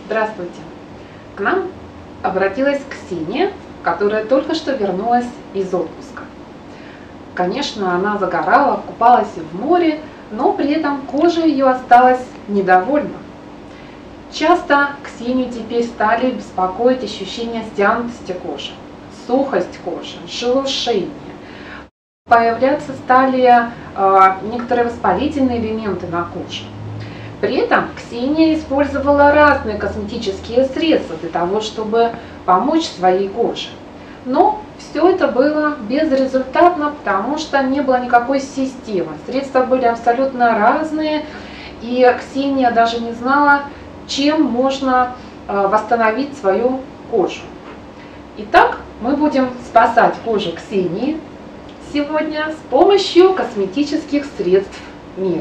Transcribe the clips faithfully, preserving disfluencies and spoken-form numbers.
Здравствуйте! К нам обратилась Ксения, которая только что вернулась из отпуска. Конечно, она загорала, купалась в море, но при этом кожа ее осталась недовольна. Часто Ксению теперь стали беспокоить ощущения стянутости кожи, сухость кожи, шелушение. Появляться стали э, некоторые воспалительные элементы на коже. При этом Ксения использовала разные косметические средства для того, чтобы помочь своей коже. Но все это было безрезультатно, потому что не было никакой системы. Средства были абсолютно разные, и Ксения даже не знала, чем можно восстановить свою кожу. Итак, мы будем спасать кожу Ксении сегодня с помощью косметических средств мира.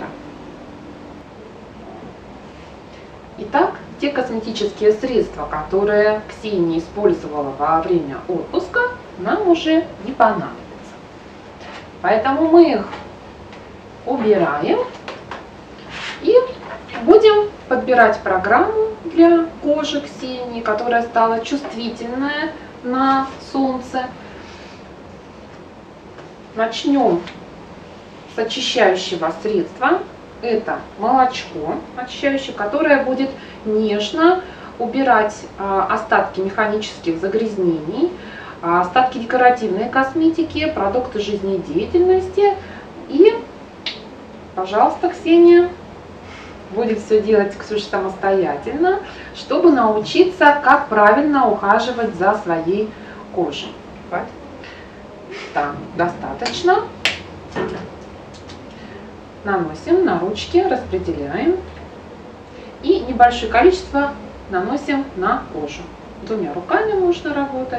Итак, те косметические средства, которые Ксения использовала во время отпуска, нам уже не понадобятся. Поэтому мы их убираем и будем подбирать программу для кожи Ксении, которая стала чувствительная на солнце. Начнем с очищающего средства. Это молочко очищающее, которое будет нежно убирать а, остатки механических загрязнений, а, остатки декоративной косметики, продукты жизнедеятельности. И, пожалуйста, Ксения будет все делать, Ксюша, самостоятельно, чтобы научиться, как правильно ухаживать за своей кожей. Так, достаточно. Наносим на ручки, распределяем и небольшое количество наносим на кожу. Двумя руками можно работать.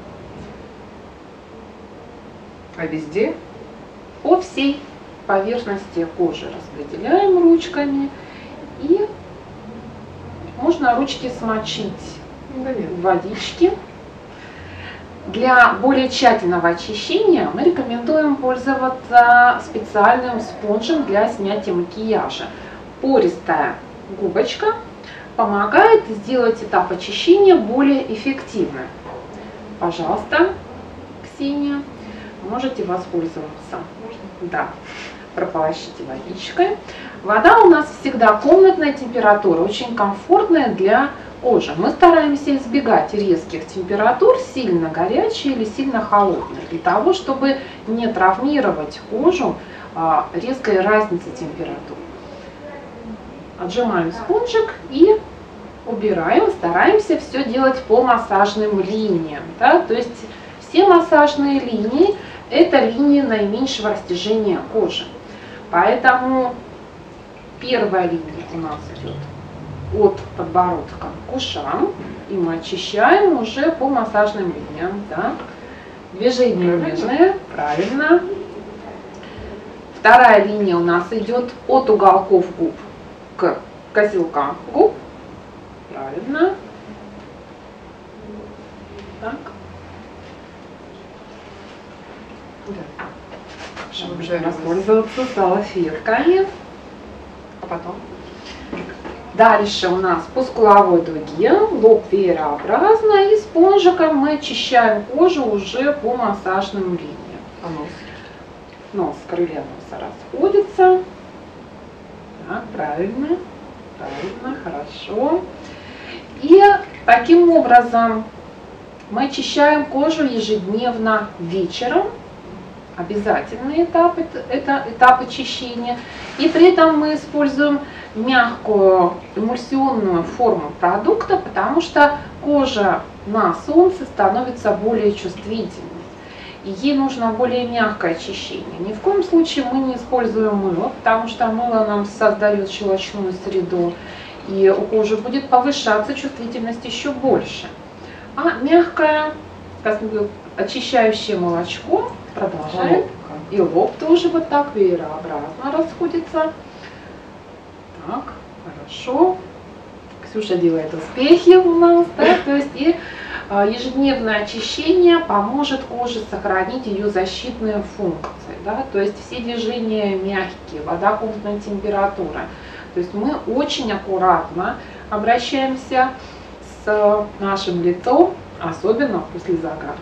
А везде? По всей поверхности кожи распределяем ручками, и можно ручки смочить в водичке. Для более тщательного очищения мы рекомендуем пользоваться специальным спонжем для снятия макияжа. Пористая губочка помогает сделать этап очищения более эффективным. Пожалуйста, Ксения, можете воспользоваться. Да, прополощите водичкой. Вода у нас всегда комнатная температура, очень комфортная для кожи. Мы стараемся избегать резких температур, сильно горячие или сильно холодные, для того, чтобы не травмировать кожу а, резкой разницей температур. Отжимаем спонжик и убираем. Стараемся все делать по массажным линиям. Да? То есть все массажные линии – это линии наименьшего растяжения кожи. Поэтому первая линия у нас идет от подбородка к ушам, и мы очищаем уже по массажным линиям. Да? Движение нежное, правильно. Вторая линия у нас идет от уголков губ к козелкам губ, правильно. Так. Да. Чтобы воспользоваться салфетками. А потом? Дальше у нас по скуловой дуге, лоб веерообразно, и спонжиком мы очищаем кожу уже по массажным линиям. А нос? Нос, крылья носа расходятся. Так, правильно, правильно, хорошо. И таким образом мы очищаем кожу ежедневно вечером. Обязательный этап – это этап очищения. И при этом мы используем мягкую эмульсионную форму продукта, потому что кожа на солнце становится более чувствительной. И ей нужно более мягкое очищение. Ни в коем случае мы не используем мыло, потому что мыло нам создает щелочную среду, и у кожи будет повышаться чувствительность еще больше. А мягкое очищающее молочко продолжаем. И лоб тоже вот так веерообразно расходится. Так, хорошо. Ксюша делает успехи у нас, да, то есть и ежедневное очищение поможет коже сохранить ее защитные функции, да, то есть все движения мягкие, вода комнатной температуры. То есть мы очень аккуратно обращаемся с нашим лицом, особенно после загара.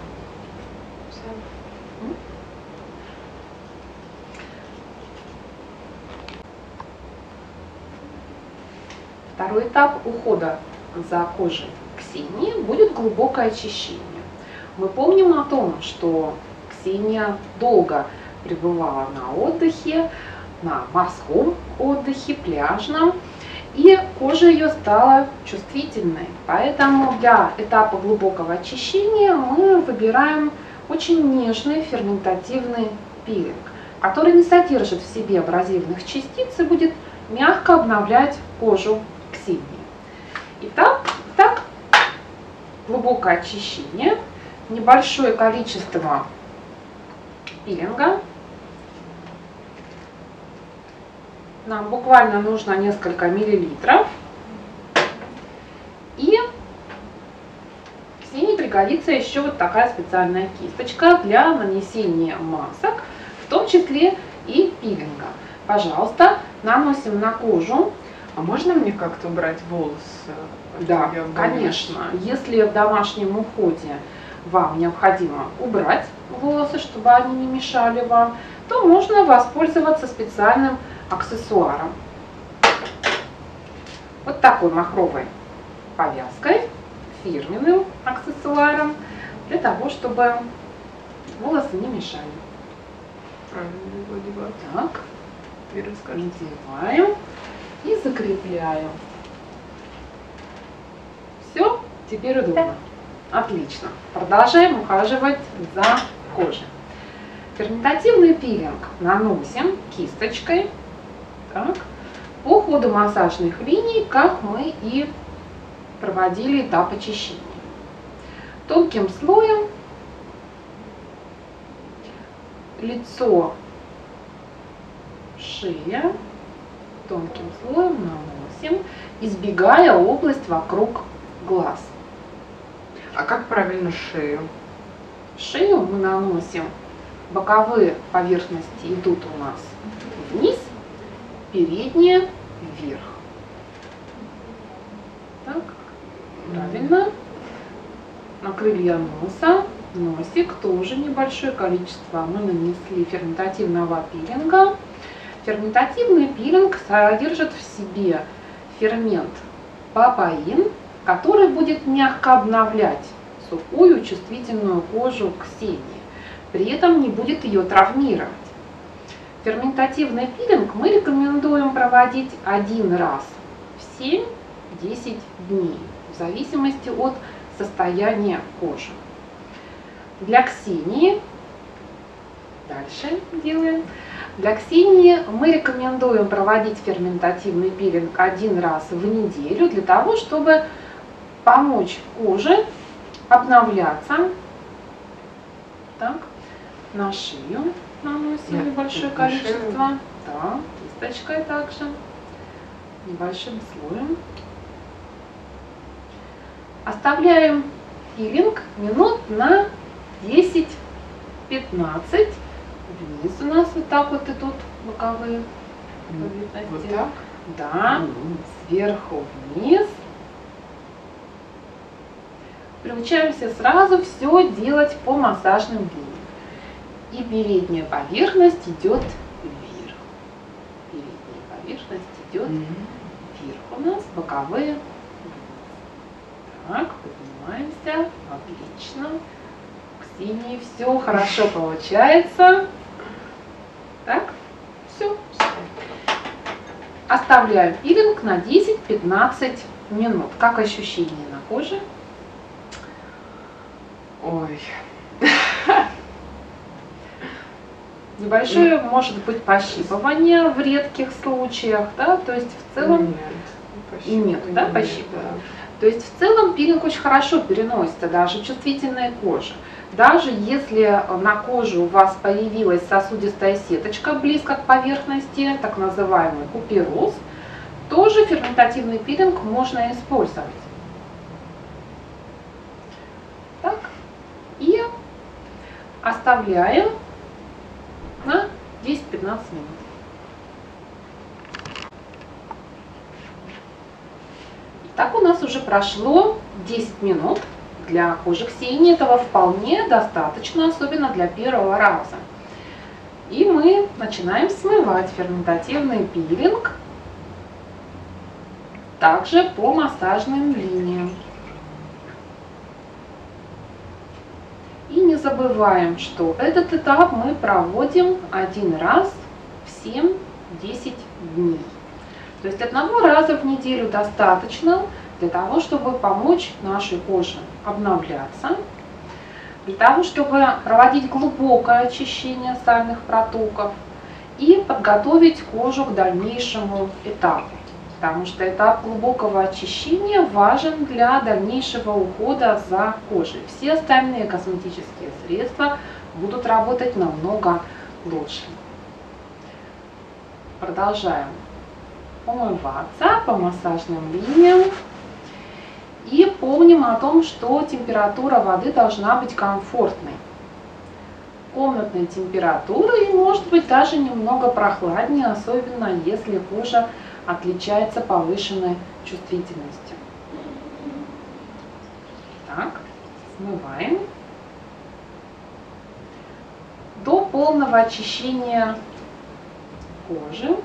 Второй этап ухода за кожей Ксении будет глубокое очищение. Мы помним о том, что Ксения долго пребывала на отдыхе, на морском отдыхе, пляжном, и кожа ее стала чувствительной. Поэтому для этапа глубокого очищения мы выбираем очень нежный ферментативный пилинг, который не содержит в себе абразивных частиц и будет мягко обновлять кожу Ксении. Итак, так, глубокое очищение, небольшое количество пилинга. Нам буквально нужно несколько миллилитров. И Ксении пригодится еще вот такая специальная кисточка для нанесения масок, в том числе и пилинга. Пожалуйста, наносим на кожу. А можно мне как-то убрать волосы? Да, конечно. Если в домашнем уходе вам необходимо убрать волосы, чтобы они не мешали вам, то можно воспользоваться специальным аксессуаром. Вот такой махровой повязкой, фирменным аксессуаром, для того, чтобы волосы не мешали. Правильно его одевать. Так, И расскажите. надеваем и закрепляем. Все, теперь удобно. Отлично. Продолжаем ухаживать за кожей. Ферментативный пилинг наносим кисточкой, так, по ходу массажных линий, как мы и проводили этап очищения. Тонким слоем лицо, шея, тонким слоем наносим, избегая область вокруг глаз. А как правильно шею? Шею мы наносим, боковые поверхности идут у нас вниз, передние вверх. Так, правильно. На крылья носа, носик тоже небольшое количество мы нанесли ферментативного пилинга. Ферментативный пилинг содержит в себе фермент папаин, который будет мягко обновлять сухую чувствительную кожу Ксении, при этом не будет ее травмировать. Ферментативный пилинг мы рекомендуем проводить один раз в семь-десять дней, в зависимости от состояния кожи. Для Ксении, дальше делаем, для Ксении мы рекомендуем проводить ферментативный пилинг один раз в неделю, для того, чтобы помочь коже обновляться. Так, на шею наносим Нет, небольшое на количество. шею. Да, кисточкой также, небольшим слоем. Оставляем пилинг минут на десять-пятнадцать. Вниз у нас вот так вот идут боковые поверхности. Вот так? Да, сверху вниз. Приучаемся сразу все делать по массажным линиям. И передняя поверхность идет вверх. Передняя поверхность идет вверх у нас, боковые. Так, поднимаемся. Отлично. У Ксении все хорошо получается. Так, все. Оставляю пилинг на десять-пятнадцать минут. Как ощущения на коже? Ой. Небольшое может быть пощипывание в редких случаях, да, то есть в целом Нет, нет, да, нет, пощипывания. да. То есть в целом пилинг очень хорошо переносится даже чувствительной коже. Даже если на коже у вас появилась сосудистая сеточка близко к поверхности, так называемый купероз, тоже ферментативный пилинг можно использовать. Так, и оставляем на десять-пятнадцать минут. Так у нас уже прошло десять минут. Для кожи Ксении этого вполне достаточно, особенно для первого раза. И мы начинаем смывать ферментативный пилинг также по массажным линиям. И не забываем, что этот этап мы проводим один раз в семь-десять дней. То есть одного раза в неделю достаточно для того, чтобы помочь нашей коже обновляться, для того, чтобы проводить глубокое очищение сальных протоков и подготовить кожу к дальнейшему этапу. Потому что этап глубокого очищения важен для дальнейшего ухода за кожей. Все остальные косметические средства будут работать намного лучше. Продолжаем умываться по массажным линиям. И помним о том, что температура воды должна быть комфортной. Комнатной температуры и может быть даже немного прохладнее, особенно если кожа отличается повышенной чувствительностью. Так, смываем. До полного очищения кожи.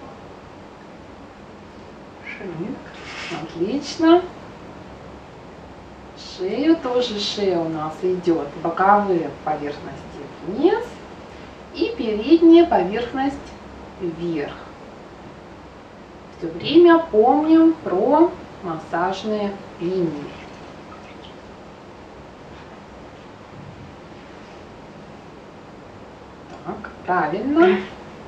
Отлично. Шею тоже шея у нас идет, боковые поверхности вниз и передняя поверхность вверх. Все время помним про массажные линии. Так, правильно.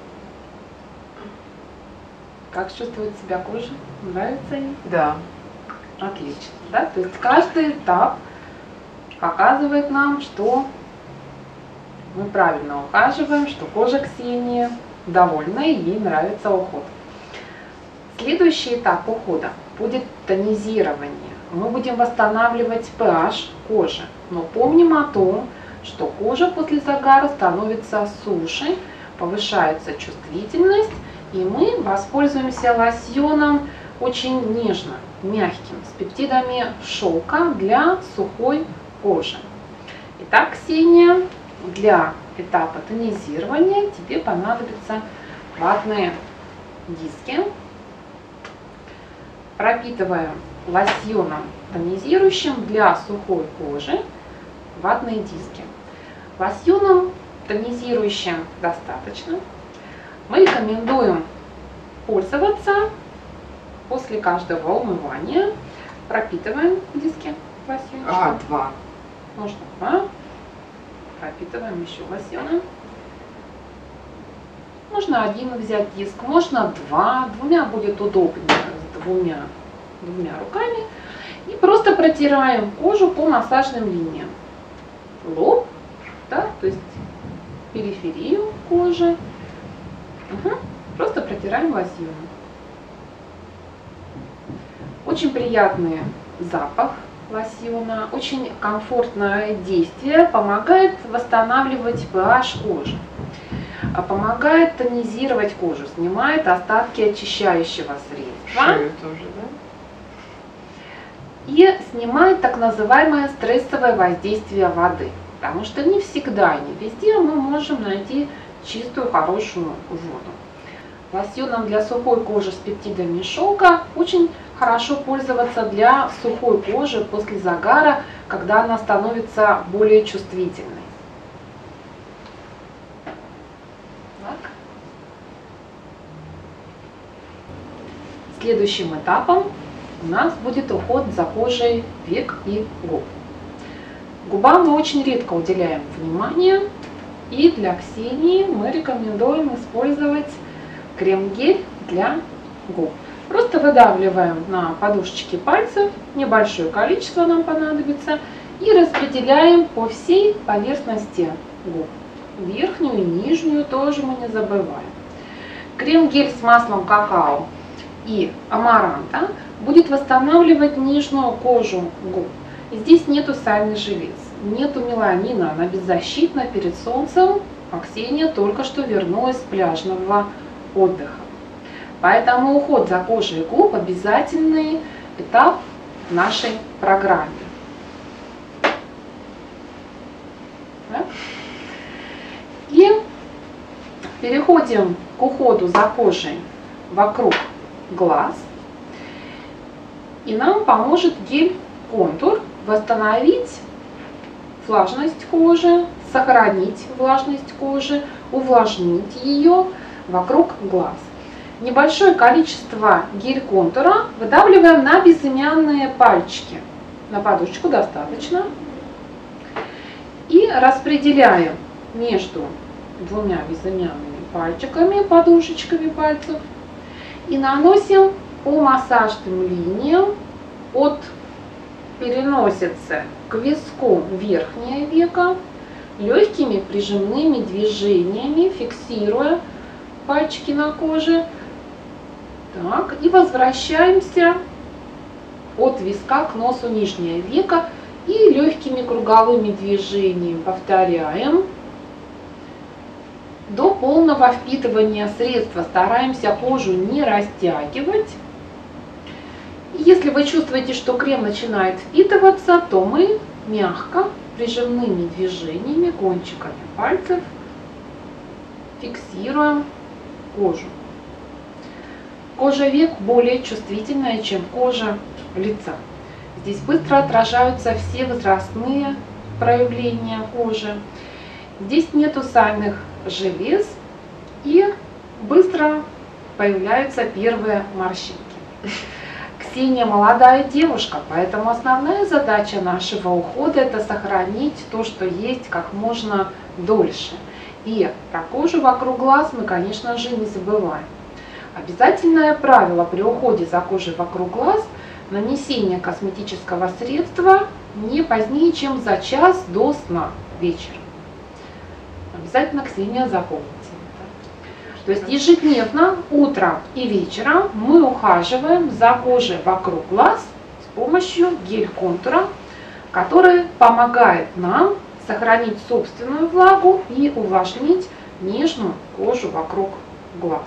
Как чувствует себя кожа? Нравится ей? Да. Отлично, да? То есть каждый этап показывает нам, что мы правильно ухаживаем, что кожа Ксении довольна и ей нравится уход. Следующий этап ухода будет тонизирование. Мы будем восстанавливать pH кожи, но помним о том, что кожа после загара становится суше, повышается чувствительность, и мы воспользуемся лосьоном очень нежно, мягким, с пептидами шелка для сухой кожи. Итак, Ксения, для этапа тонизирования тебе понадобятся ватные диски. Пропитываем лосьоном тонизирующим для сухой кожи ватные диски. Лосьоном тонизирующим достаточно. Мы рекомендуем пользоваться после каждого умывания. Пропитываем диски лосьончиком. А, два. Можно два. Пропитываем еще лосьоном. Можно один взять диск, можно два. Двумя будет удобнее, с двумя, двумя руками. И просто протираем кожу по массажным линиям. Лоб, да, то есть периферию кожи. Угу. Просто протираем лосьоном. Очень приятный запах лосьона, очень комфортное действие, помогает восстанавливать pH кожи, помогает тонизировать кожу, снимает остатки очищающего средства. Шею тоже, да? И снимает так называемое стрессовое воздействие воды, потому что не всегда, не везде мы можем найти чистую, хорошую воду. Лосьоном для сухой кожи с пептидами шелка очень хорошо пользоваться для сухой кожи после загара, когда она становится более чувствительной. Так. Следующим этапом у нас будет уход за кожей век и губ. Губам мы очень редко уделяем внимание, и для Ксении мы рекомендуем использовать крем-гель для губ. Просто выдавливаем на подушечки пальцев, небольшое количество нам понадобится, и распределяем по всей поверхности губ. Верхнюю и нижнюю тоже мы не забываем. Крем-гель с маслом какао и амаранта будет восстанавливать нижнюю кожу губ. И здесь нету сальных желез, нету меланина, она беззащитна перед солнцем, а Ксения только что вернулась с пляжного отдыха. Поэтому уход за кожей губ обязательный этап в нашей программе. Да? И переходим к уходу за кожей вокруг глаз. И нам поможет гель-контур восстановить влажность кожи, сохранить влажность кожи, увлажнить ее вокруг глаз. Небольшое количество гель-контура выдавливаем на безымянные пальчики. На подушечку достаточно. И распределяем между двумя безымянными пальчиками, подушечками пальцев. И наносим по массажным линиям от переносицы к виску верхнее веко, легкими прижимными движениями, фиксируя пальчики на коже. Так, и возвращаемся от виска к носу нижнее веко и легкими круговыми движениями повторяем до полного впитывания средства. Стараемся кожу не растягивать. Если вы чувствуете, что крем начинает впитываться, то мы мягко прижимными движениями, кончиками пальцев фиксируем кожу. Кожа век более чувствительная, чем кожа лица. Здесь быстро отражаются все возрастные проявления кожи. Здесь нету сальных желез и быстро появляются первые морщинки. Ксения молодая девушка, поэтому основная задача нашего ухода — это сохранить то, что есть, как можно дольше. И про кожу вокруг глаз мы, конечно же, не забываем. Обязательное правило при уходе за кожей вокруг глаз — нанесение косметического средства не позднее, чем за час до сна вечером. Обязательно, Ксения, запомните. То есть ежедневно, утром и вечером мы ухаживаем за кожей вокруг глаз с помощью гель-контура, который помогает нам сохранить собственную влагу и увлажнить нежную кожу вокруг глаз.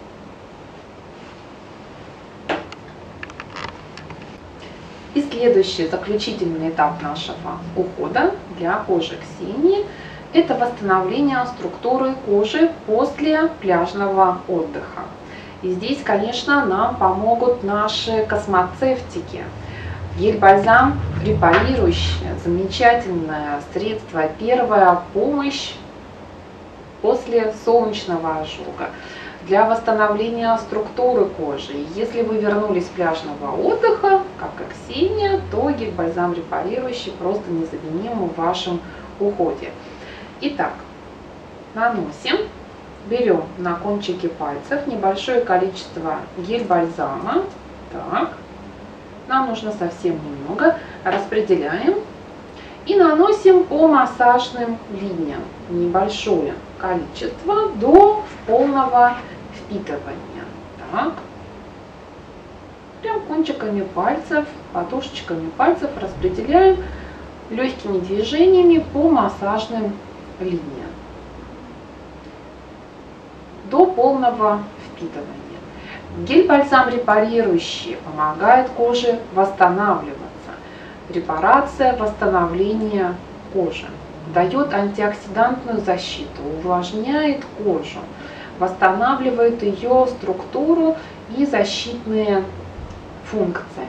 И следующий, заключительный этап нашего ухода для кожи Ксении — это восстановление структуры кожи после пляжного отдыха. И здесь, конечно, нам помогут наши космоцевтики. Гель-бальзам репарирующий, замечательное средство, первая помощь после солнечного ожога для восстановления структуры кожи. Если вы вернулись с пляжного отдыха, как и Ксения, то гель-бальзам репарирующий просто незаменим в вашем уходе. Итак, наносим, берем на кончики пальцев небольшое количество гель-бальзама. Так, нам нужно совсем немного. Распределяем и наносим по массажным линиям небольшое количество до полного впитывания. Так, прям кончиками пальцев, подушечками пальцев распределяем легкими движениями по массажным линиям до полного впитывания. Гель-бальзам репарирующий помогает коже восстанавливаться. Репарация, восстановление кожи. Дает антиоксидантную защиту, увлажняет кожу, восстанавливает ее структуру и защитные функции.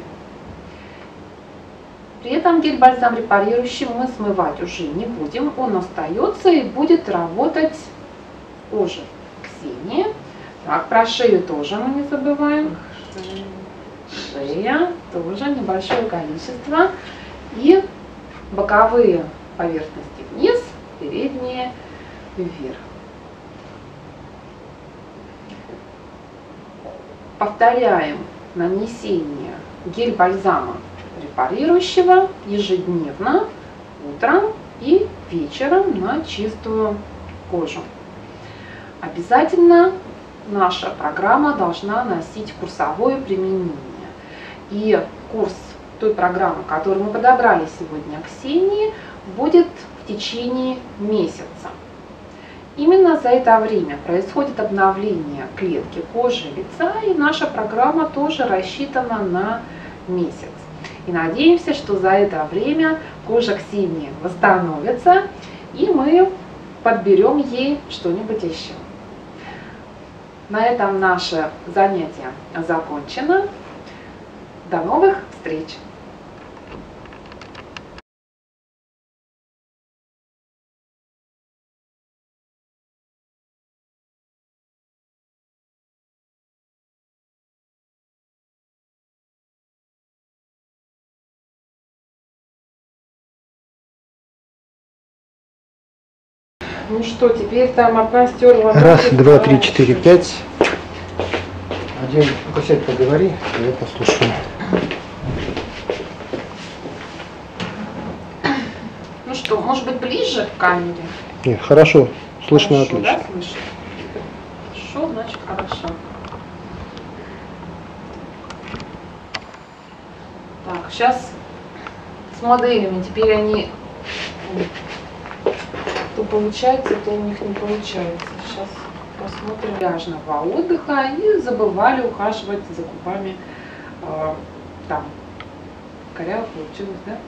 При этом гель-бальзам репарирующий мы смывать уже не будем, он остается и будет работать кожа Ксении. Так, про шею тоже мы не забываем. Шея тоже небольшое количество. И боковые поверхности вниз, передние вверх. Повторяем нанесение гель-бальзама репарирующего ежедневно, утром и вечером на чистую кожу. Обязательно наша программа должна носить курсовое применение. И курс той программы, которую мы подобрали сегодня Ксении, будет в течение месяца. Именно за это время происходит обновление клетки кожи лица, и наша программа тоже рассчитана на месяц. И надеемся, что за это время кожа Ксении восстановится, и мы подберем ей что-нибудь еще. На этом наше занятие закончено. До новых встреч! Ну что, теперь там одна стерла. Раз, два, три, четыре, пять. Один, ну-ка сядь, поговори, я послушаю. Ну что, может быть, ближе к камере? Нет, хорошо, слышно Хорошо, отлично. да, слышно? Хорошо, значит, хорошо. Так, сейчас с моделями, теперь они то получается, то у них не получается. Сейчас посмотрим пляжного отдыха и забывали ухаживать за губами э, там. Коряво получилось, да?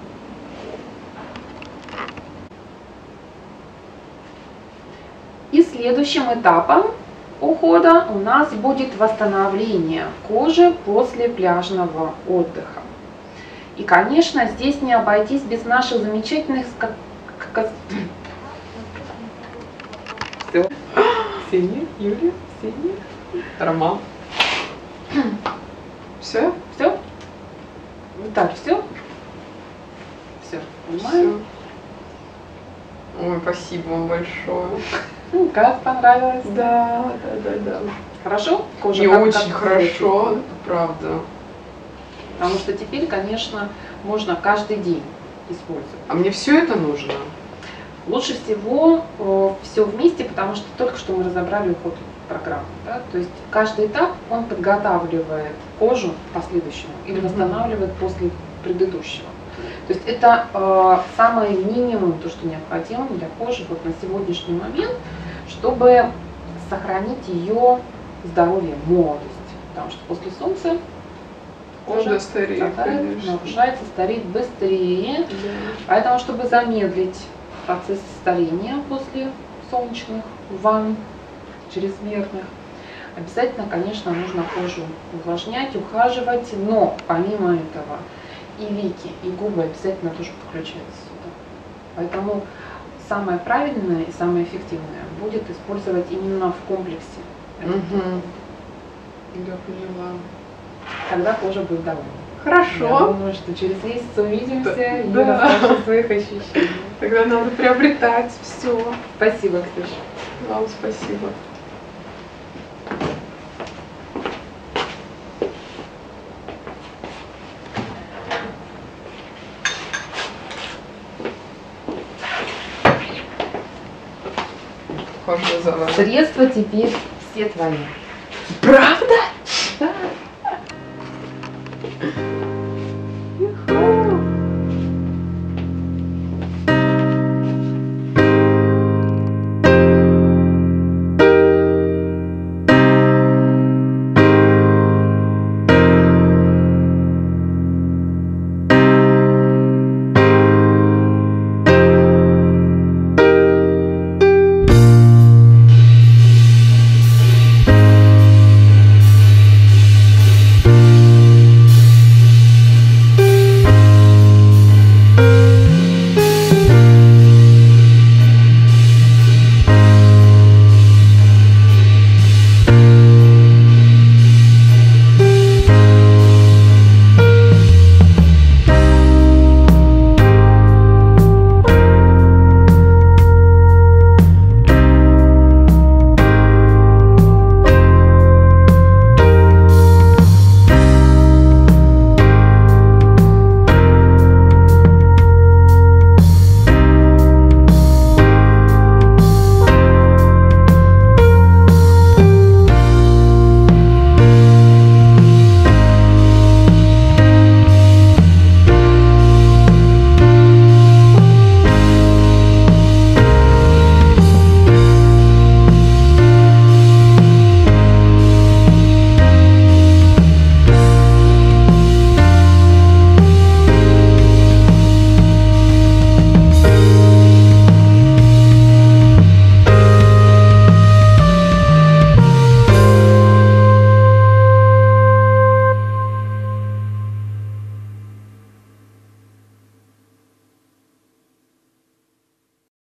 И следующим этапом ухода у нас будет восстановление кожи после пляжного отдыха. И, конечно, здесь не обойтись без наших замечательных ска... Все. Ксения, Юлия, Ксения. Роман. Все? Все? Так, все? Все, понимаем? Всё. Ой, спасибо вам большое. Ну, как понравилось? Да, да, да, да. Хорошо? Кожа Мне как- очень как хорошо, выглядит? правда. Потому что теперь, конечно, можно каждый день использовать. А мне все это нужно? Лучше всего э, все вместе, потому что только что мы разобрали уход программы. Да? То есть каждый этап, он подготавливает кожу к последующему или восстанавливает после предыдущего. То есть это э, самый минимум, то, что необходимо для кожи вот на сегодняшний момент, чтобы сохранить ее здоровье, молодость. Потому что после солнца кожа Кожа стареет, сохраняет, конечно. нарушается, стареет быстрее. Да. Поэтому, чтобы замедлить процесс старения после солнечных ванн чрезмерных, обязательно, конечно, нужно кожу увлажнять, ухаживать, но помимо этого и веки, и губы обязательно тоже подключаются сюда. Поэтому самое правильное и самое эффективное будет использовать именно в комплексе. Угу. Я поняла. Тогда кожа будет довольна. Я Хорошо. думаю, что через месяц увидимся Да. и Да. расскажем своих ощущений. Тогда надо приобретать все. Спасибо, Ксюша. Вам спасибо. Ухожу за вами. Средства теперь все твои. Правда? Да.